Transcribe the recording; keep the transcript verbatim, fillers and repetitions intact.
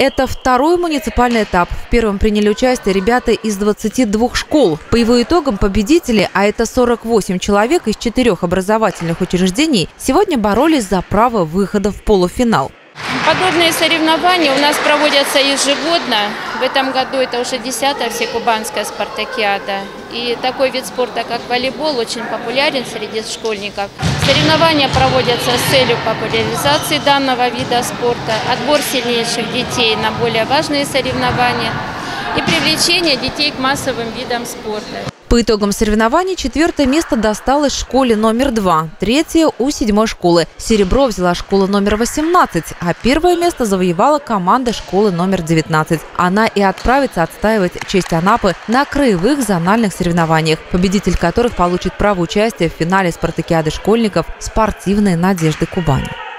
Это второй муниципальный этап. В первом приняли участие ребята из двадцати двух школ. По его итогам победители, а это сорок восемь человек из четырех образовательных учреждений, сегодня боролись за право выхода в полуфинал. Подобные соревнования у нас проводятся ежегодно. В этом году это уже десятая всекубанская спартакиада. И такой вид спорта, как волейбол, очень популярен среди школьников. Соревнования проводятся с целью популяризации данного вида спорта, отбор сильнейших детей на более важные соревнования и привлечение детей к массовым видам спорта. По итогам соревнований четвертое место досталось школе номер два, третье – у седьмой школы. Серебро взяла школа номер восемнадцать, а первое место завоевала команда школы номер девятнадцать. Она и отправится отстаивать честь Анапы на краевых зональных соревнованиях, победитель которых получит право участия в финале спартакиады школьников «Спортивные надежды Кубани».